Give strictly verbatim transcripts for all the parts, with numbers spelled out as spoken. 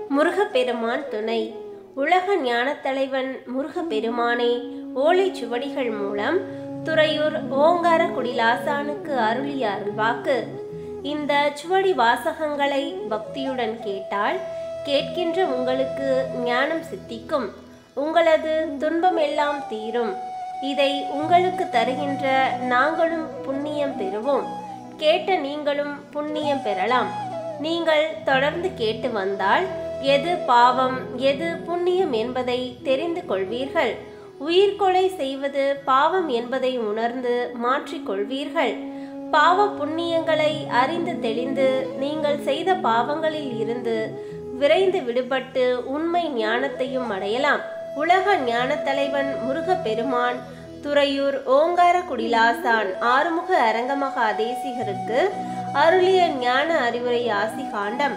முருகப்பெருமான் துணை. உலக ஞானத் தலைவன் முருகப்பெருமானே ஓலைச் சுவடிகள் மூலம் துறையூர் ஓங்கார குடிலாசானுக்கு அருளிய அருள்வாக்கு. இந்த சுவடி வாசகங்களை பக்தியுடன் கேட்டால் கேட்கின்ற உங்களுக்கு ஞானம் சித்திக்கும், உங்களது துன்பம் எல்லாம் தீரும். இதை உங்களுக்கு தருகின்ற நாங்களும் புண்ணியம் பெறுவோம். கேட்ட நீங்களும் புண்ணியம் பெறலாம். நீங்கள் தொடர்ந்து கேட்டு வந்தால் எது பாவம் எது புண்ணியம் என்பதை தெரிந்து கொள்வீர்கள். உயிர்கொலை செய்வது பாவம் என்பதை உணர்ந்து மாற்றிக்கொள்வீர்கள். பாவ புண்ணியங்களை அறிந்து தெளிந்து நீங்கள் செய்த பாவங்களில் இருந்து விரைந்து விடுபட்டு உண்மை ஞானத்தையும் அடையலாம். உலக ஞானத் தலைவன் முருகப்பெருமான் துறையூர் ஓங்கார குடிலாசான் ஆறுமுக அரங்கமகா தேசிகருக்கு அருளிய ஞான அறிவுரை ஆசி காண்டம்.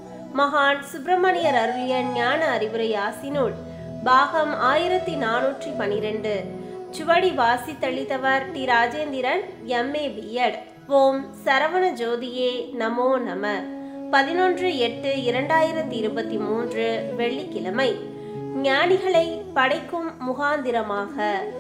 மகான் சுப்பிரமணியர் அருளிய ஞான அறிவுரை ஆசி நூல் பாகம் ஆயிரத்தி நானூற்றி பனிரெண்டு. சுவடி வாசித்தளித்தவர் T Rajendran, M A B Ed. ஓம் சரவண ஜோதியே நமோ நம. பதினொன்று எட்டு இரண்டாயிரத்தி இருபத்தி மூன்று வெள்ளிக்கிழமை. ஞானிகளை படைக்கும் முகாந்திரமாக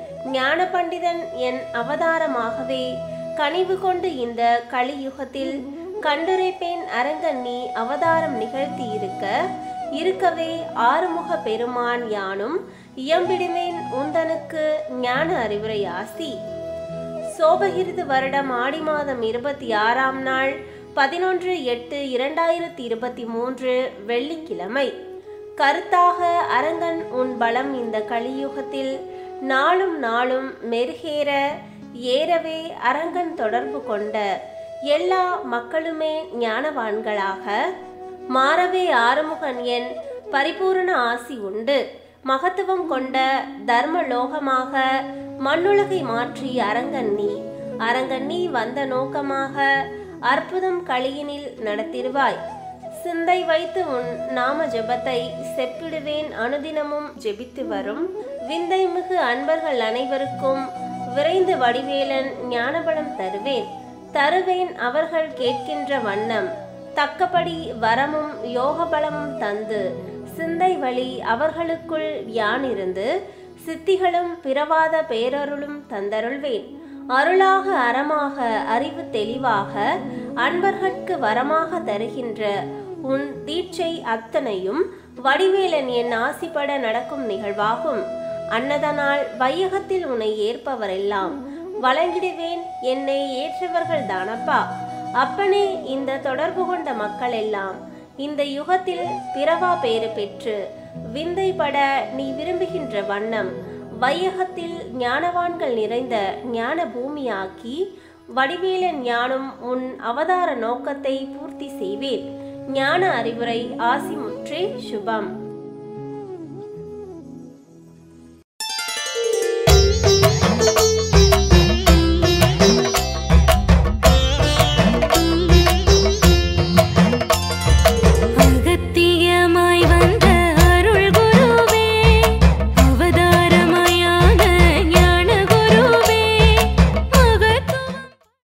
ஞான பண்டிதன் என் அவதாரமாகவே கனிவு கொண்டு இந்த கலியுகத்தில் கண்டுரைப்பேன் அரங்கன் நீ அவதாரம் நிகழ்த்தி இருக்க இருக்கவே ஆறுமுக பெருமான் யானும் இயம்பிடுவேன் உந்தனுக்கு ஞான அறிவுரை ஆசி. சோபகிருது வருடம் ஆடி மாதம் இருபத்தி ஆறாம் நாள் பதினொன்று எட்டு இரண்டாயிரத்தி இருபத்தி மூன்று வெள்ளிக்கிழமை. கருத்தாக அரங்கன் உன் பலம் இந்த கலியுகத்தில் நாளும் நாளும் மெருகேற ஏறவே அரங்கன் தொடர்பு கொண்ட எல்லா மக்களுமே ஞானவான்களாக மாறவே ஆறுமுகன் என் பரிபூரண ஆசி உண்டு. மகத்துவம் கொண்ட தர்மலோகமாக மண்ணுலகை மாற்றி அரங்கன் நீ அரங்கன் நீ வந்த நோக்கமாக அற்புதம் களியினில் நடத்திடுவாய். சிந்தை வைத்து உன் நாம ஜெபத்தை செப்பிடுவேன் அனுதினமும் ஜெபித்து வரும் விந்தை மிகு அன்பர்கள் அனைவருக்கும் விரைந்து வடிவேலன் ஞானபலம் தருவேன் தருவேன் அவர்கள் கேட்கின்ற வண்ணம். தக்கபடி வரமும் யோகபலமும் தந்து சிந்தை வழி அவர்களுக்குள் யானிருந்து சித்திகளும் பிறவாத பேரருளும் தந்தருள்வேன். அருளாக அறமாக அறிவு தெளிவாக அன்பர்கட்கு வரமாக தருகின்ற உன் தீட்சை அத்தனையும் வடிவேலன் என் ஆசிப்பட நடக்கும் நிகழ்வாகும். அன்னதனால் வையகத்தில் உன்னை ஏற்பவரெல்லாம் வழங்கிடுவேன் என்னை ஏற்றவர்கள் தானப்பா. அப்பனே இந்த தொடர்பு கொண்ட மக்கள் எல்லாம் இந்த யுகத்தில் பிறவா பேறு பெற்று விந்தை பட நீ விரும்புகின்ற வண்ணம் வையகத்தில் ஞானவான்கள் நிறைந்த ஞான பூமியாக்கி வடிவேலன் ஞானம் உன் அவதார நோக்கத்தை பூர்த்தி செய்வேன். ஞான அறிவுரை ஆசி முற்றே சுபம்.